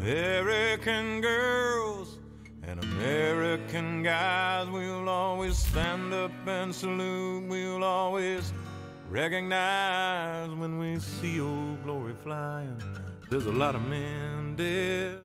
American girls and American guys, we'll always stand up and salute. We'll always recognize when we see Old Glory flying. There's a lot of men dead.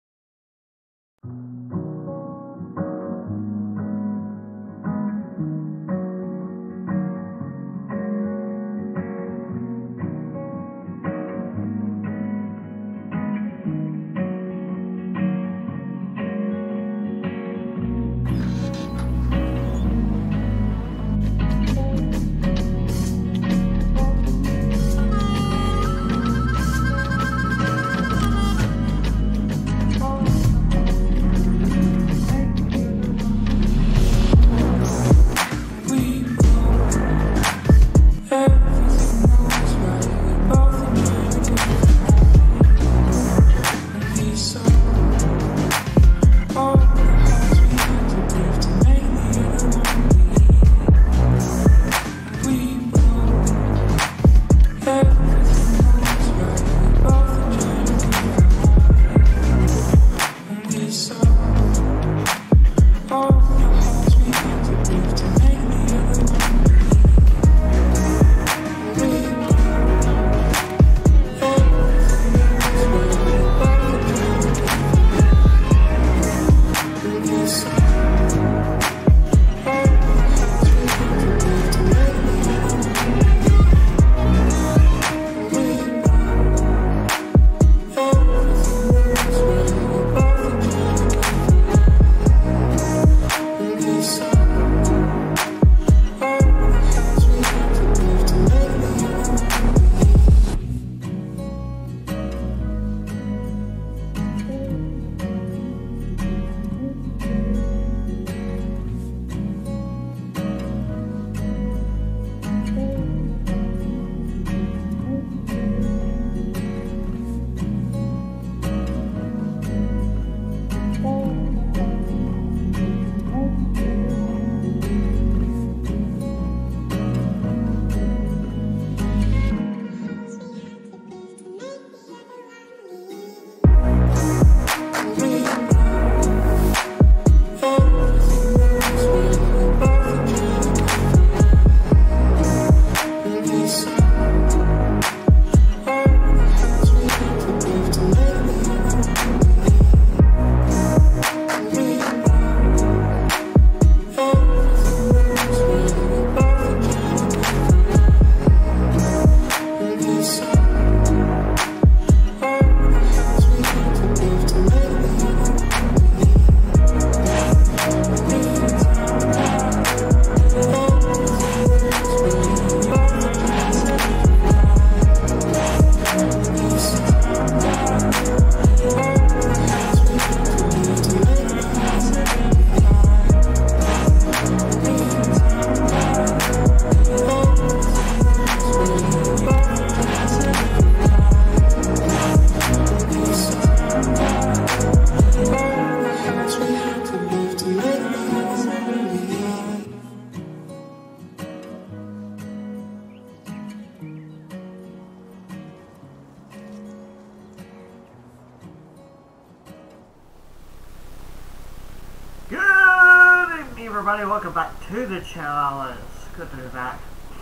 Everybody, welcome back to the channel. It's good to be back.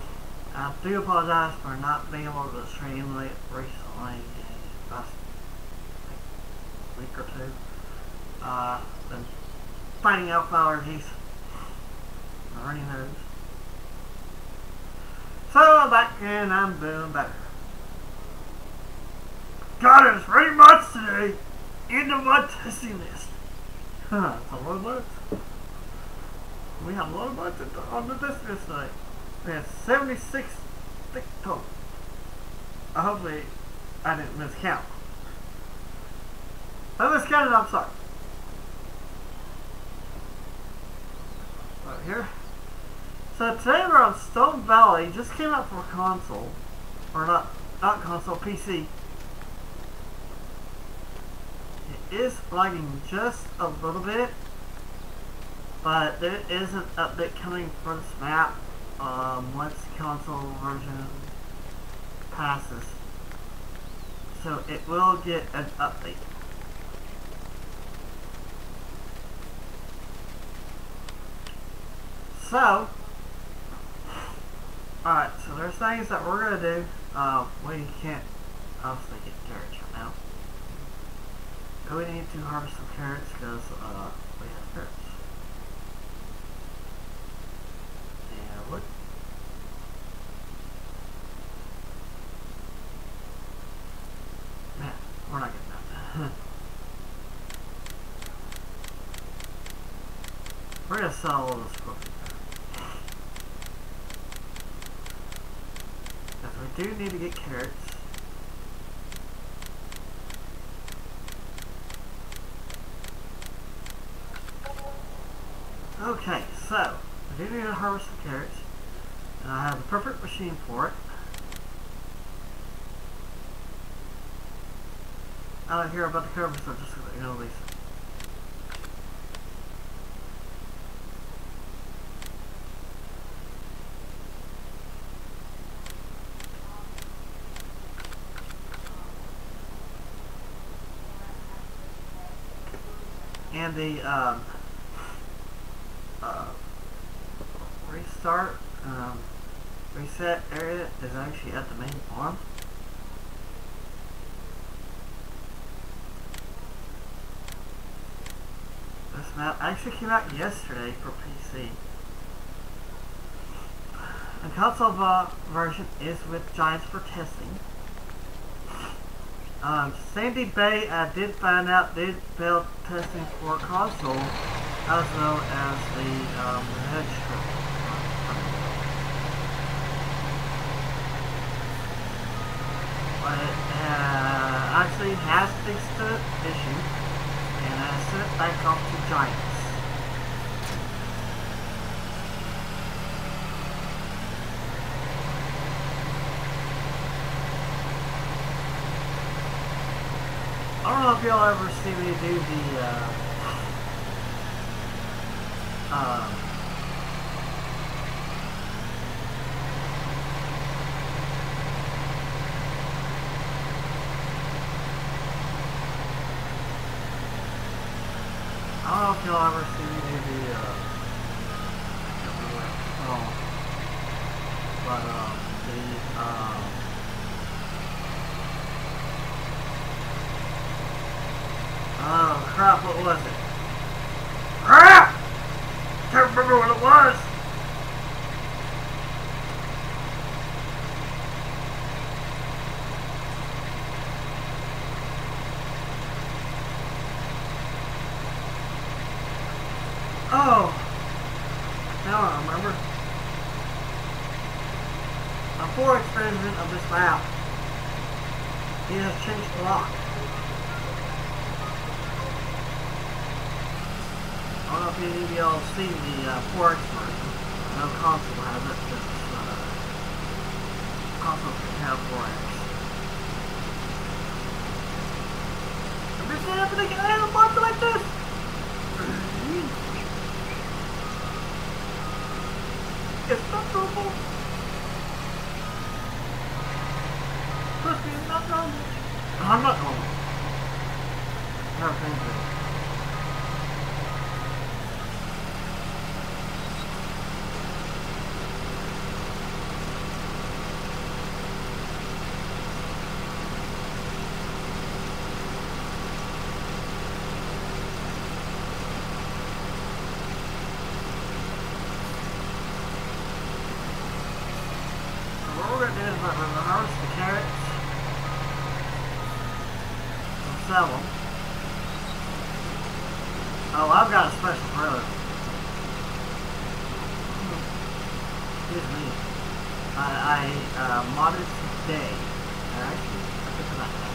I do apologize for not being able to stream late recently, last week or two. Been fighting out allergies. I already knows. So I'm back and I'm doing better. Got us 3 months today into my testing list. It's a lot of months. We have a lot of months on the test list tonight. We have 76 thick total. Hopefully I didn't miscount. If I miscounted, I'm sorry. Right here. So today we're on Stone Valley. Just came out for console. Or not console, PC. It is lagging just a little bit. But there is an update coming for this map once console version passes. So it will get an update. So, alright, so there's things that we're going to do. We can't obviously get carrots right now. But we need to harvest some carrots because we have carrots. And wood. Man, we're not getting that. We're going to sell all this quickly. We do need to get carrots. Okay, so we do need to harvest the carrots, and I have the perfect machine for it. I don't hear about the carrots, so I'm just going to go these. And the restart reset area is actually at the main farm. This map actually came out yesterday for PC. The console version is with Giants for testing. Sandy Bay, I did find out, did build testing for console as well as the head strip. But it actually has fixed the issue and has sent it back off to Giants. I don't know if y'all ever see me do the, I don't know if y'all ever see me do the, I can't remember what it's called, but, oh crap, what was it? Crap! Can't remember what it was! Oh! Now I remember. Before expansion of this map, he has changed a lot. I don't know if any of y'all have seen the 4X version. No console has it, because console can have 4X. Have you seen happening in a monster like this? It's not normal. Trust me, it's not normal. I'm not normal. Never been good. Harvest the carrots and sell them. Oh, I've got a special brother. Excuse me. I modded today. Actually, I think about that.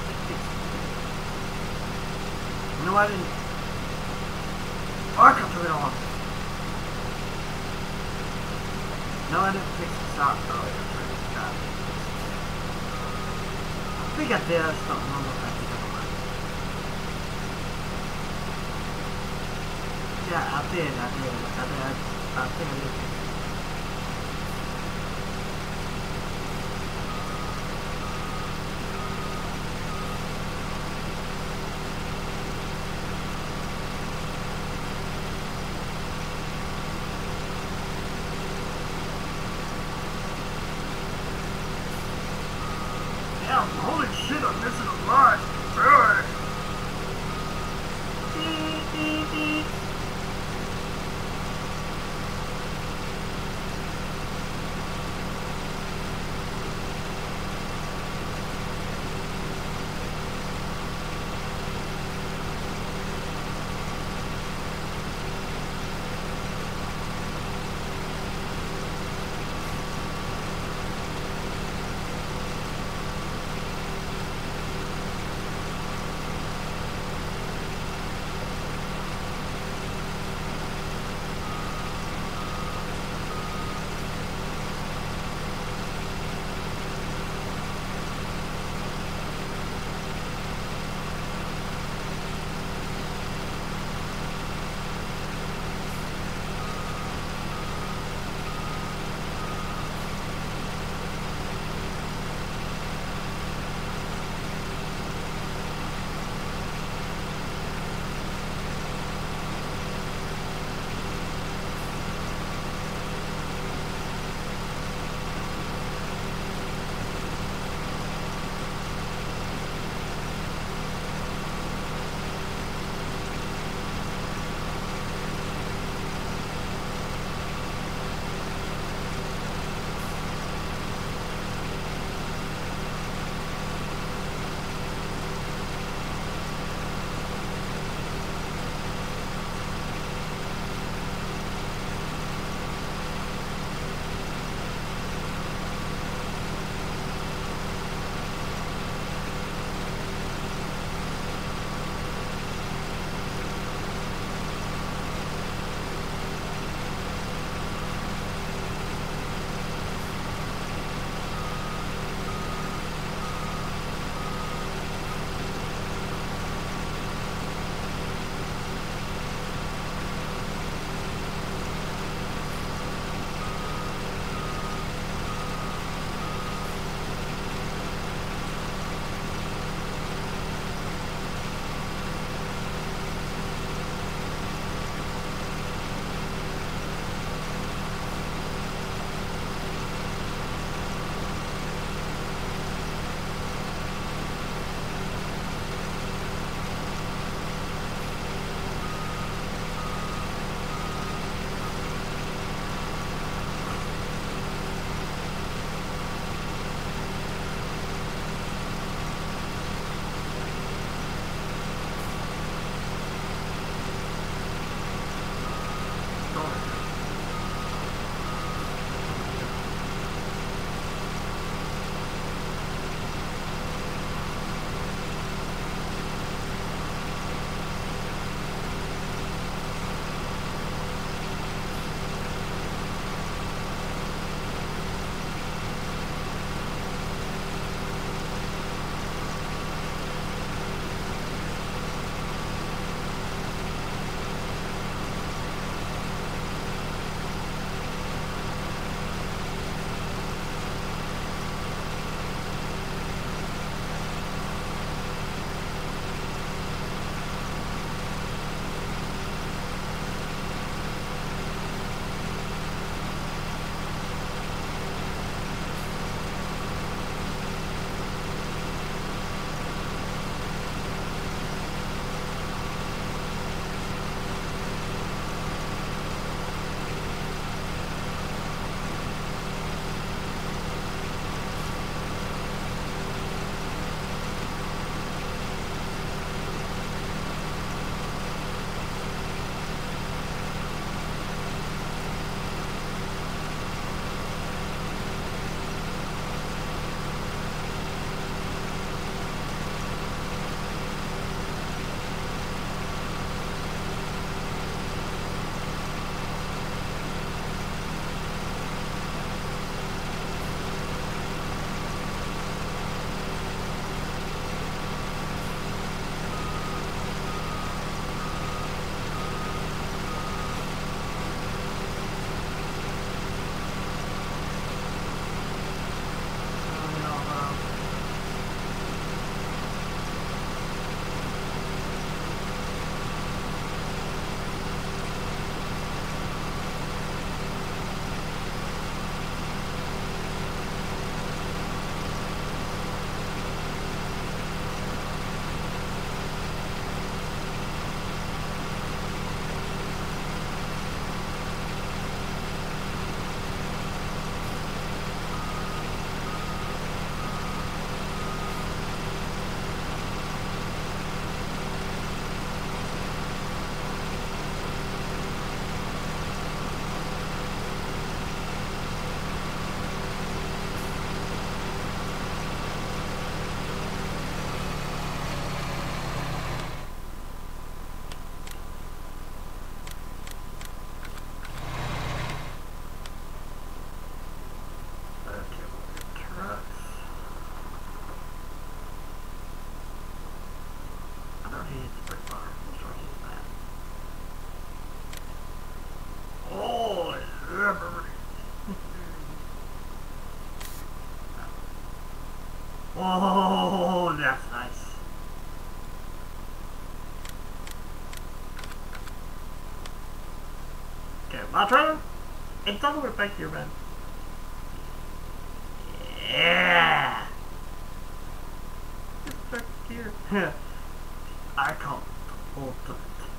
You know, I didn't. Oh, I got through it all. No, I didn't fix the sock earlier. I think I did. I just don't remember if I did or not. Yeah, I did. I think I did. Holy shit, I'm missing a lot. Alright. Beep, beep, beep. Oh, that's nice. Okay, my turn. It's all the way back here, man. Yeah. It's back here. I can't hold it.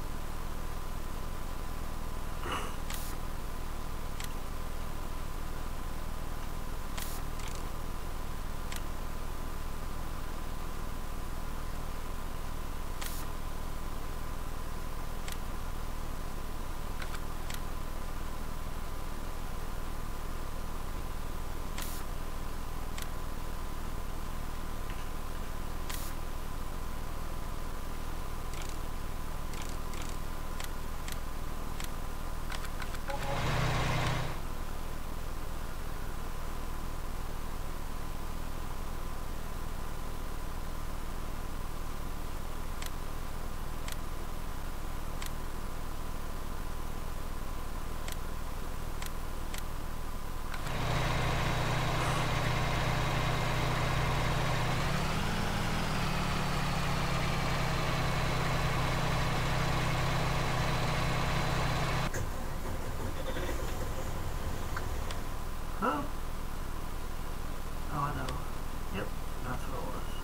Huh? Oh, I know. Yep, that's what it was.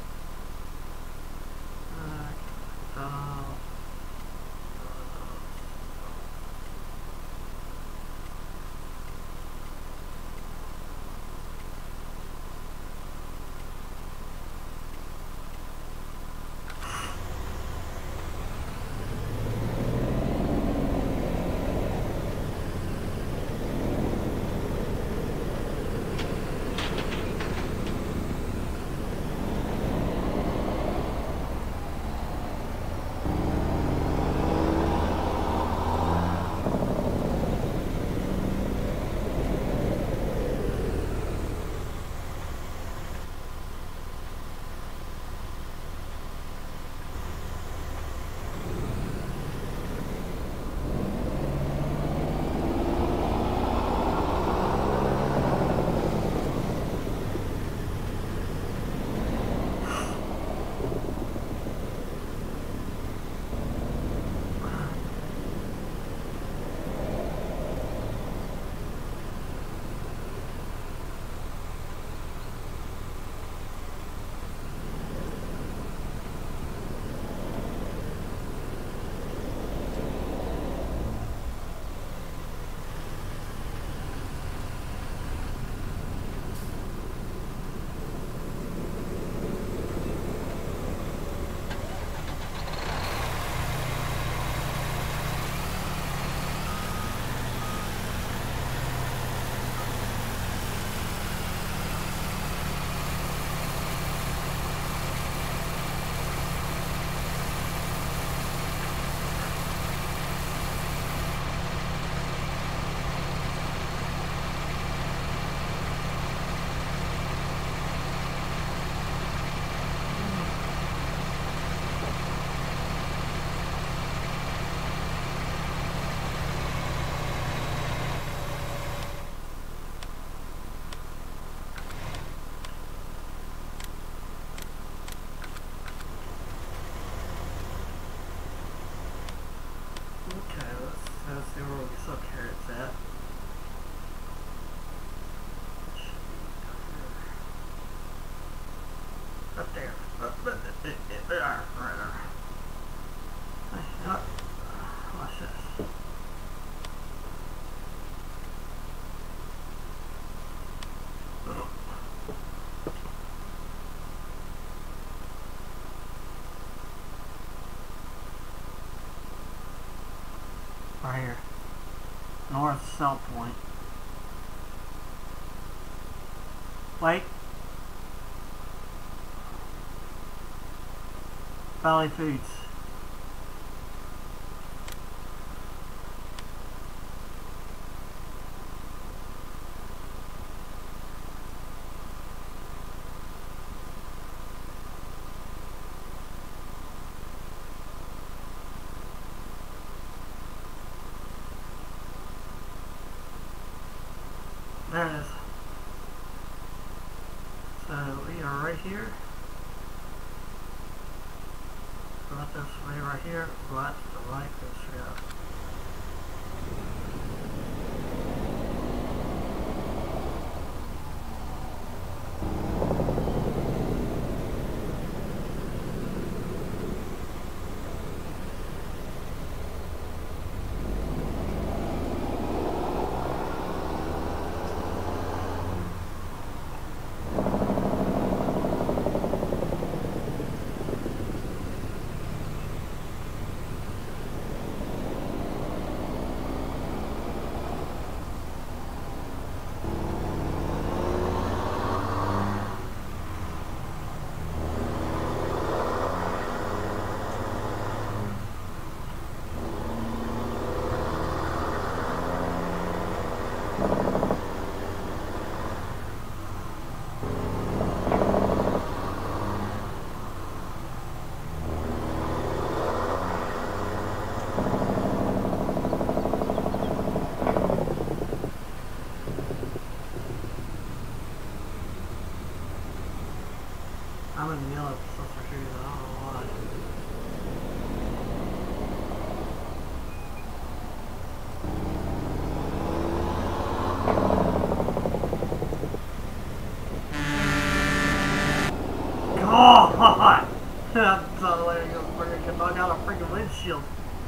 Okay, let's see where we suck carrots at. Up there. There, right there. Hey, look. Watch this. Right here. North Cell Point. Wait. Valley Foods. There it is. So we are right here. Go out this way right here. Go out to the right. Go straight up. I'm in the yellow for trees, I don't know why. God! I'm totally gonna freaking knock out a freaking windshield.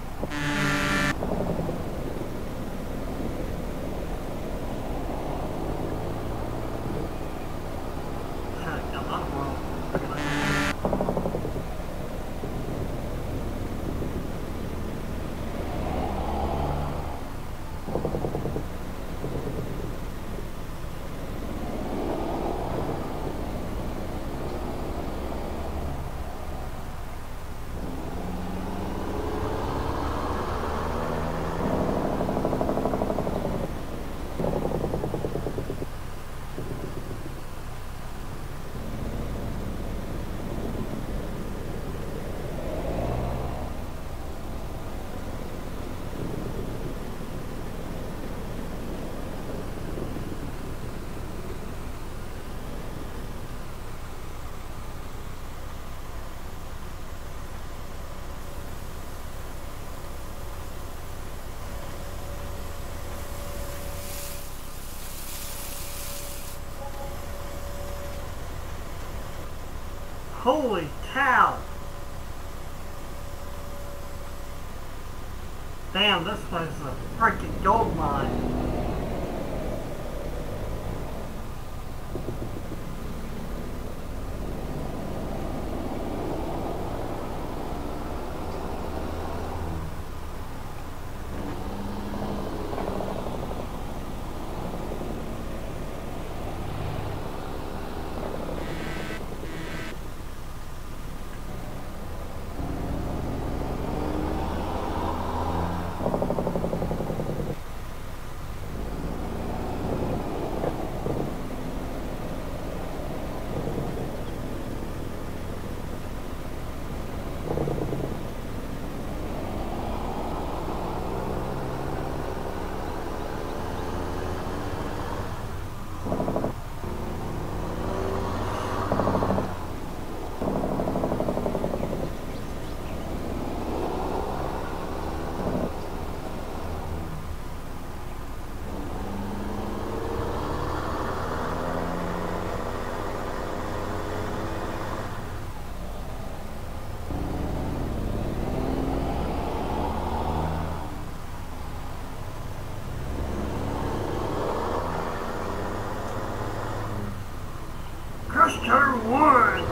Holy cow! Damn, this place is a freaking gold mine. Custer Wood!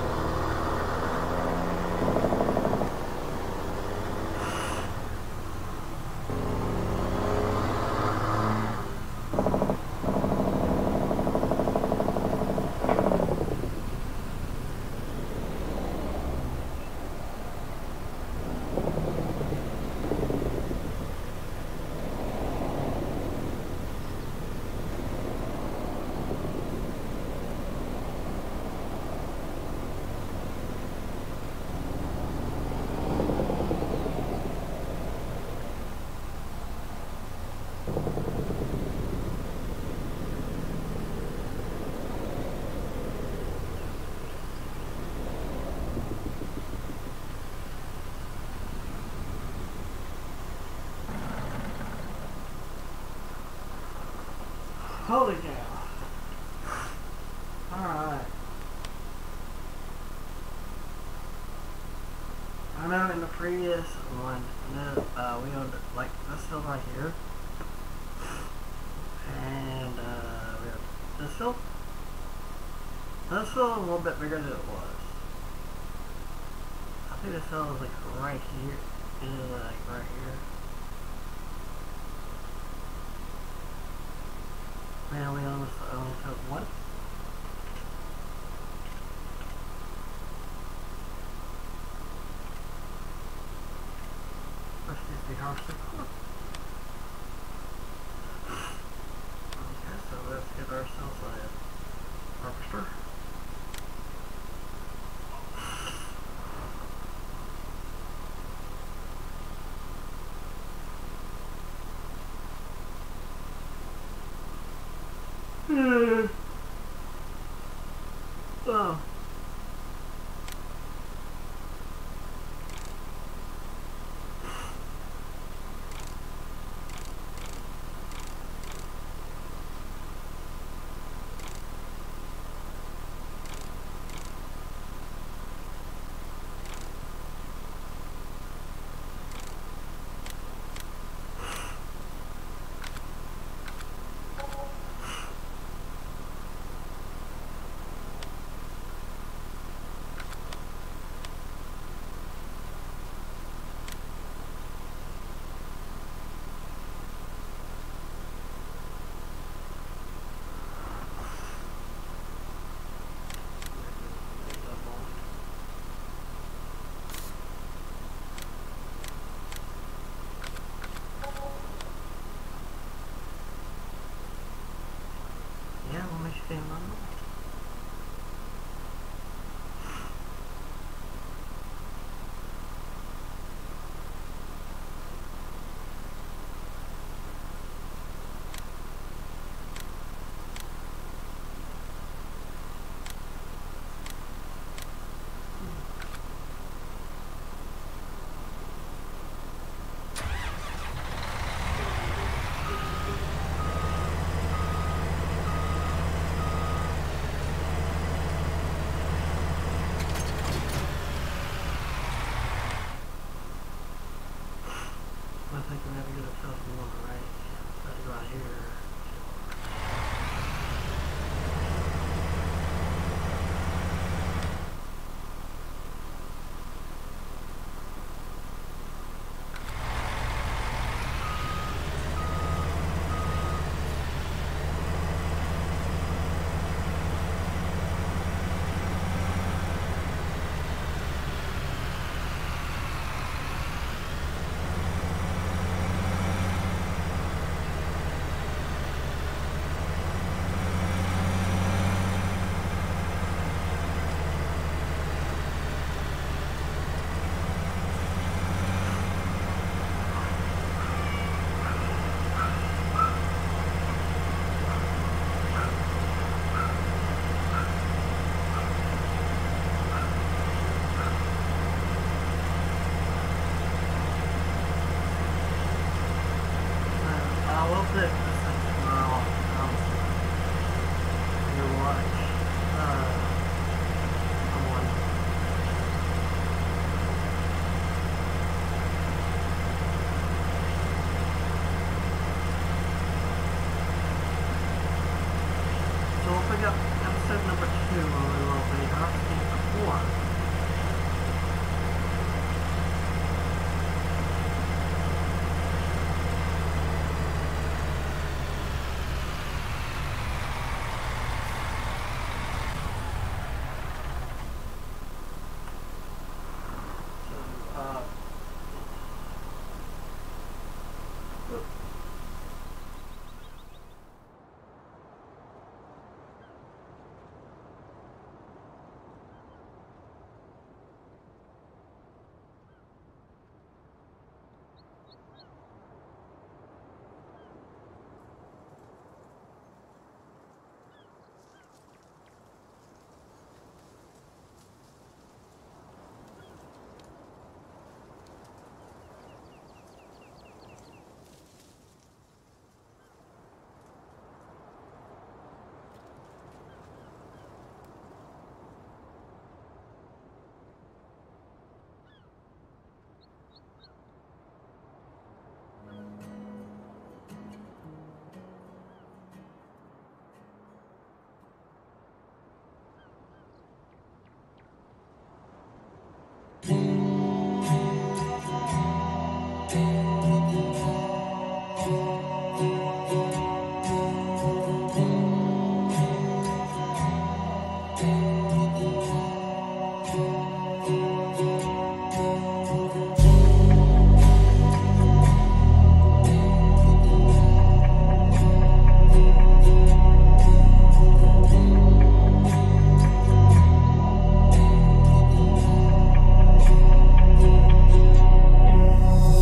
Holy cow. Alright. I know in the previous one, we owned like this hill right here. And we have this hill. This hill is a little bit bigger than it was. I think this hill is like right here. It is like right here. Man, we almost took one. Let's just be harvested. Okay, so let's get ourselves a harvester. Oh. Yeah, we'll make sure I think we have to get ourselves one, right? Let's go out here. I will fix this thing tomorrow. You watch. Someone. So we'll pick up episode number 2 where we will be harvesting corn.